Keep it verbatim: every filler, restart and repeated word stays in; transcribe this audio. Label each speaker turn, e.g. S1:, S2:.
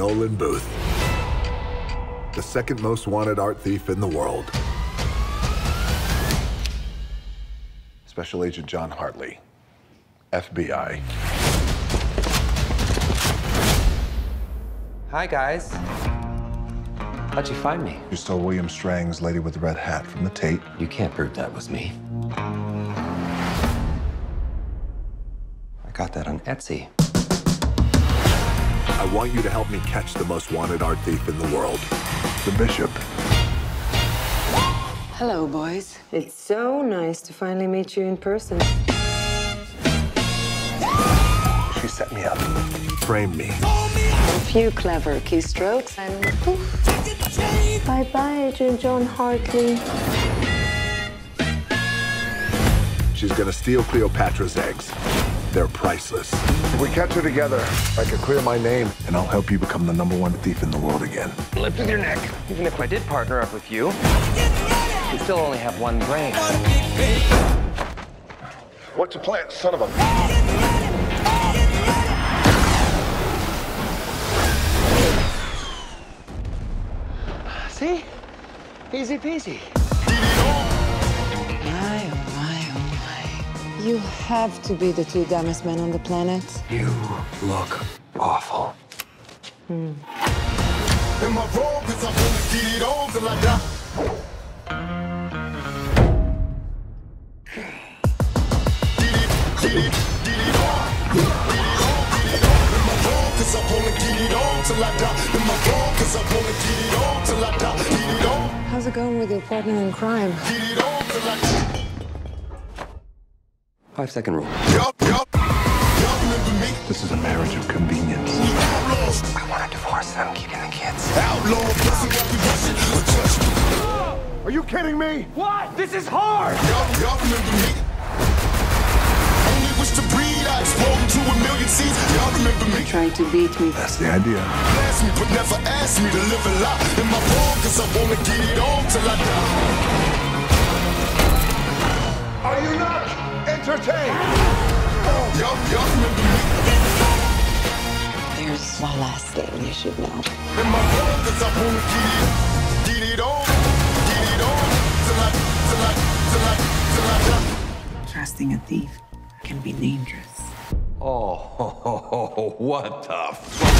S1: Nolan Booth, the second most wanted art thief in the world. Special Agent John Hartley, F B I.
S2: Hi, guys. How'd you find me?
S1: You stole William Strang's Lady with the Red Hat from the Tate.
S2: You can't prove that was me. I got that on Etsy.
S1: I want you to help me catch the most wanted art thief in the world, the Bishop.
S3: Hello, boys. It's so nice to finally meet you in person.
S1: She set me up, framed me.
S3: A few clever keystrokes and poof. Bye-bye, Agent John Hartley.
S1: She's gonna steal Cleopatra's eggs. They're priceless. If we catch her together, I can clear my name, and I'll help you become the number one thief in the world again.
S2: Lift with your neck. Even if I did partner up with you, you still only have one brain.
S1: What's your plan, son of a...
S2: See? Easy peasy.
S3: My, oh my, oh my. You have to be the two dumbest men on the planet.
S2: You look awful.
S3: Hmm.
S4: Am I wrong? 'Cause I wanna get it on till I die. Get it, get it, get it on. Get it on, get it on. Am I wrong? 'Cause I wanna get it on till I die. Am I wrong? 'Cause I wanna get it on till I die. Get it on.
S3: How's it going with your partner in crime?
S4: Get it on till I die.
S2: Five second rule.
S4: Yup, yup. Y'all remember me?
S1: This is a marriage of convenience.
S4: Outlaws.
S2: I want a divorce and I'm keeping the kids.
S4: Outlaw, busting up the Russian. Touch me.
S1: Are you kidding me?
S2: What? This is hard!
S4: Y'all, y'all remember me? Only wish to breed, I explode to a million seeds. Y'all remember me?
S3: Try to beat me.
S1: That's the idea.
S4: Ask me, but never ask me to live a lie. Am I wrong? 'Cause I wanna get it on till I die.
S1: Are you not entertained?
S4: Y'all, y'all remember me?
S3: There's one last thing you should know.
S4: Am I wrong? 'Cause I wanna get it, get it on, get it on till I, till I, till I, till I die.
S3: Trusting a thief can be dangerous.
S5: Oh, what the fuck?